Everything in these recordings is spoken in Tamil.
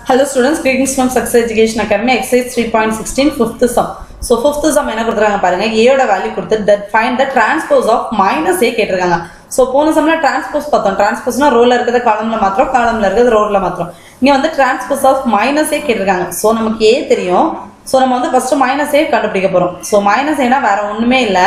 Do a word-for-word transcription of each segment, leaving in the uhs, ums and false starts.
Hello students, greetings from Success Education Academy, exercise three point one six, fifth sum. So fifth sum என்ன கொடுத்திருக்காங்க பாருங்க, a ஓட வேல்யூ கொடுத்து that find the transpose of minus a கேட்டிருக்காங்க. So போன சம்ல transpose பார்த்தோம். transpose னா ரோல இருக்கிறத காலம்ல மாத்திரம், காலம்ல இருக்கிறத ரோல மாத்திரம். இங்க வந்து transpose of minus a கேட்டிருக்காங்க. So நமக்கு a தெரியும். So நம்ம வந்து first minus a கண்டுபிடிக்க போறோம். So minus a னா வேற ஒண்ணுமே இல்ல.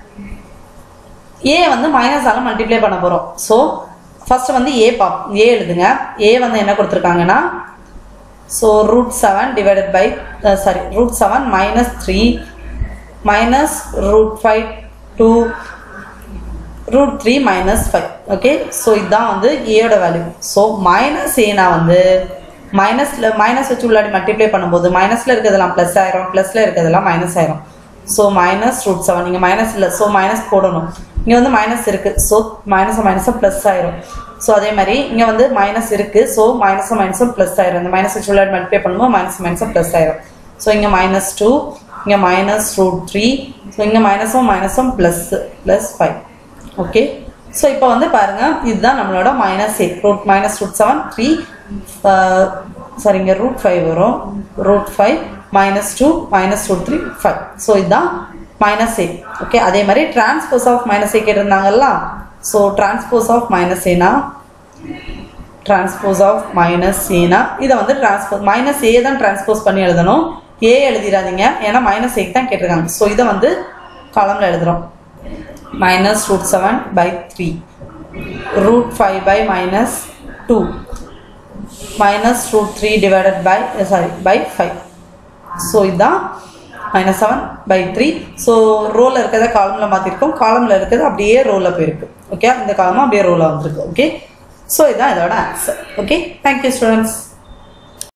a வந்து minus ஆல மல்டிப்ளை பண்ண போறோம். So first வந்து a பாப் a எழுதுங்க. a வந்து என்ன கொடுத்திருக்காங்கன்னா so root seven divided by uh, sorry root seven minus three minus root five to root three minus five. Okay, so இதான் வந்து a ஓட வேல்யூ. so minus a னா வந்து மைனஸ்ல மைனஸ் வச்சு உள்ளாடி மல்டிப்ளை பண்ணும்போது மைனஸ்ல இருக்கிறதெல்லாம் பிளஸ் ஆயிரும், பிளஸ்ல இருக்கிறதெல்லாம் மைனஸ் ஆயிரும். so minus root seven இங்க மைனஸ் இல்ல, so மைனஸ் போடணும். இங்க வந்து மைனஸ் இருக்கு, so மைனஸ் மைனஸ் பிளஸ் ஆயிரும். so அதே மாதிரி இங்க வந்து மைனஸ் இருக்கு, so மைனஸ் மைனஸ் பிளஸ் ஆயிரும். இந்த மைனஸ் வச்சு உள்ளாடி மல்டிப்ளை பண்ணும்போது மைனஸ் மைனஸ் பிளஸ் ஆயிரும். so இங்க மைனஸ் two, இங்க மைனஸ் root three, so இங்க மைனஸும் மைனஸும் plus plus five. Okay, so இப்போ வந்து பாருங்க இதுதான் நம்மளோட minus a root minus root seven three sorry இங்க ரூட் ஃபைவ் வரும், root five minus two minus root three five. So இதுதான் மைனஸ் ஏ. ஓகே, அதே மாதிரி டிரான்ஸ்போஸ் ஆஃப் மைனஸ் ஏ கேட்டிருந்தாங்கல்ல. ஸோ டிரான்ஸ்போஸ் ஆஃப் மைனஸ் ஏனா டிரான்ஸ்போஸ் ஆஃப் மைனஸ் ஏனா இதை வந்து டிரான்ஸ்போஸ் மைனஸ் ஏ தான் டிரான்ஸ்போஸ் பண்ணி எழுதணும், ஏ எழுதிடாதீங்க, ஏன்னா மைனஸ் ஏக்கு தான் கேட்டிருக்காங்க. ஸோ இதை வந்து காலம்ல எழுதுறோம். Minus root seven by three root five by minus two minus root three divided by sorry by five. So இதுதான் minus seven by three. So ரோவில் இருக்கிறத காலமில் மாற்றிருக்கோம், காலமில் இருக்கிறது அப்படியே ரோவில் போயிருக்கு. ஓகே, இந்த காலமும் அப்படியே ரோவில் வந்துருக்கு. ஓகே, ஸோ இதுதான் இதோட ஆன்சர். Okay, thank you students.